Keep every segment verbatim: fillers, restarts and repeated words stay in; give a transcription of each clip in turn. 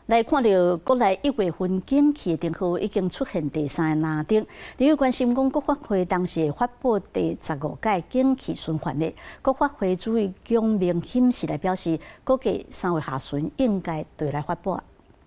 来看到国内一月份景气的灯号已经出现第三个蓝灯，你有关心讲国发会当时会发布第十五届景气循环的，国发会主委姜明显是来表示，估计三月下旬应该对来发布。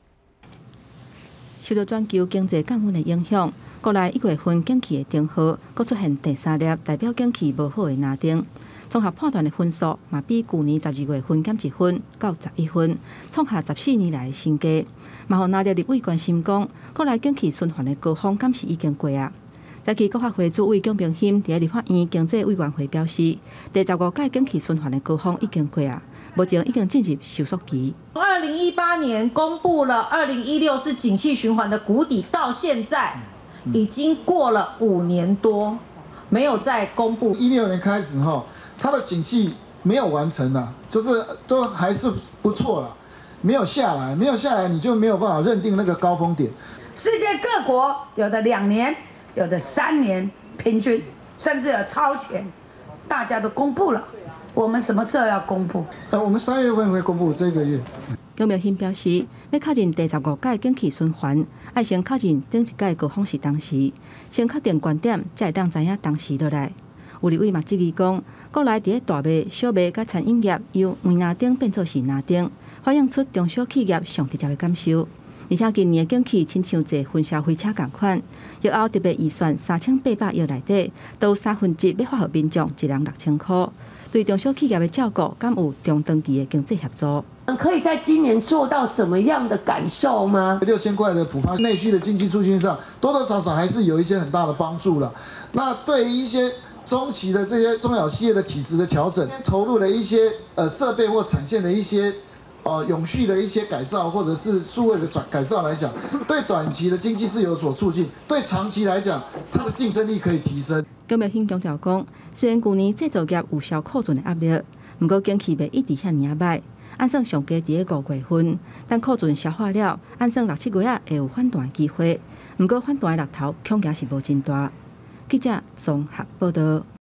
受到全球经济降温的影响，国内一月份景气的灯号佫出现第三粒代表景气无好的蓝灯。 综合判断的分数嘛，比去年十二月份减一分到十一分，创下十四年来的新高。嘛，互纳入立委关心讲，国内景气循环的高峰敢是已经过啊？早期国发会主委姜明显伫立法院经济委员会表示，第十五届景气循环的高峰已经过啊，目前已经进入收缩期。 二零一八年公布了二零一六是景气循环的谷底，到现在已经过了五年多，没有再公布。 一六年开始哈。 它的景气没有完成啊，就是都还是不错了，没有下来，没有下来，你就没有办法认定那个高峰点。 世界各国有的两年，有的三年平均，甚至有超前，大家都公布了。我们什么时候要公布？ 呃，我们三月份会公布这个月。 姜明显表示，要确认第十五届景气循环，要先确认顶一届高峰是当时，先确定观点，才会当知影当时落来。 有立委嘛质疑讲，国内伫大卖、小卖甲餐饮业由黄蓝灯变做是蓝灯，反映出中小企业上直接的感受。而且今年的景气亲像坐分消费车共款，疫后特别预算三千八百亿内底，都有三分之一要发予民众一人六千块。对中小企业的照顾，敢有中长期的经济协助？ 可以在今年做到什么样的感受吗？ 六千块的普发内需的经济促进上，多多少少还是有一些很大的帮助了。那对于一些 中期的这些中小企业的体质的调整，投入了一些呃设备或产线的一些呃永续的一些改造，或者是数位的转改造来讲，对短期的经济是有所促进，对长期来讲，它的竞争力可以提升。 姜明显强调讲，虽然去年制造业有销库存的压力，不过景气袂一直遐尔啊歹，按算上加伫个五月份，但库存消化了，按算六七月啊会有反弹的机会，不过反弹的力头恐惊是无真大。记者综合报道。